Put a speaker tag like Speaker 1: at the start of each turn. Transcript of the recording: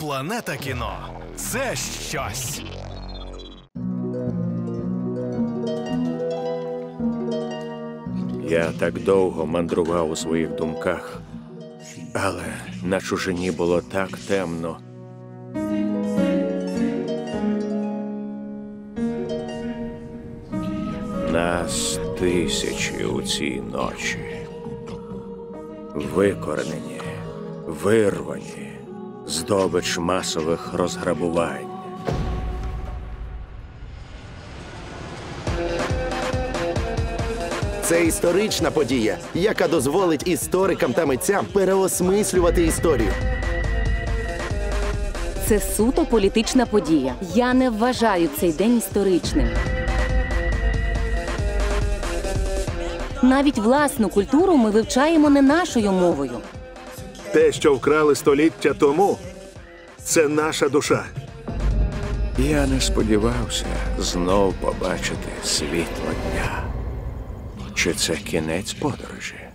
Speaker 1: Планета кіно – це щось.
Speaker 2: Я так довго мандрував у своїх думках, але на чужині було так темно. Нас тисячі у цій ночі. Викоренені, вирвані, здобич масових розграбувань.
Speaker 3: Це історична подія, яка дозволить історикам та митцям переосмислювати історію.
Speaker 4: Це суто політична подія. Я не вважаю цей день історичним. Навіть власну культуру ми вивчаємо не нашою мовою.
Speaker 5: Те, що вкрали століття тому, це наша душа.
Speaker 2: Я не сподівався знов побачити світло дня. Чи це кінець подорожі?